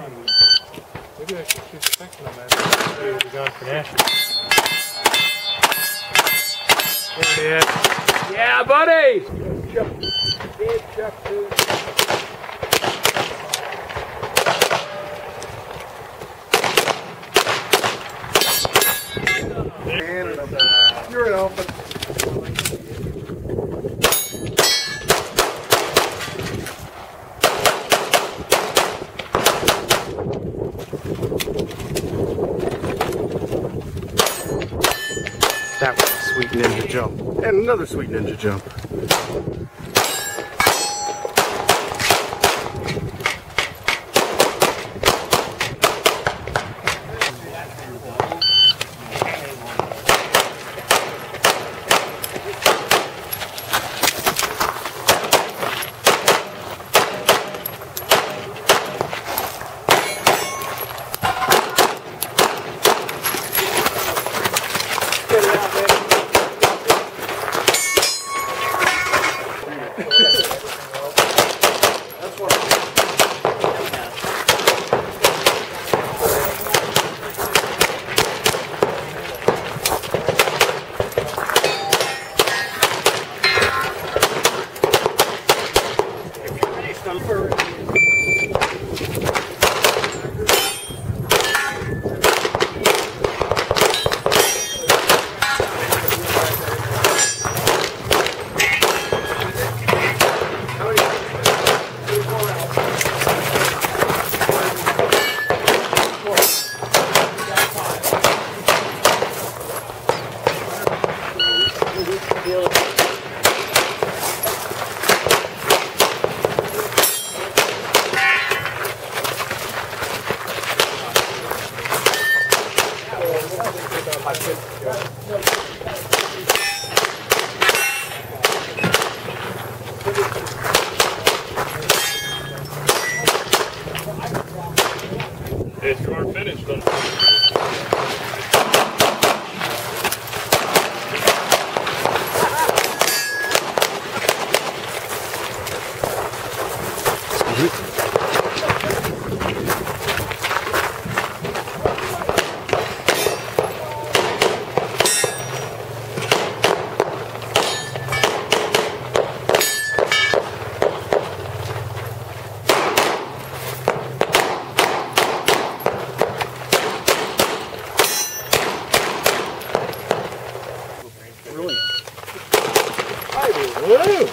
Maybe I should shoot the second on that. Maybe we'll be gone for national. There it is. Yeah, buddy! Big chuck, dude. You're an elephant. That was a sweet ninja jump. And another sweet ninja jump. If you are finished, then. Woo!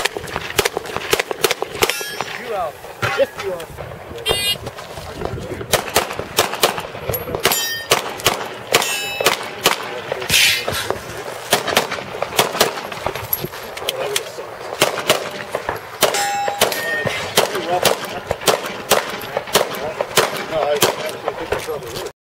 Yes, you are.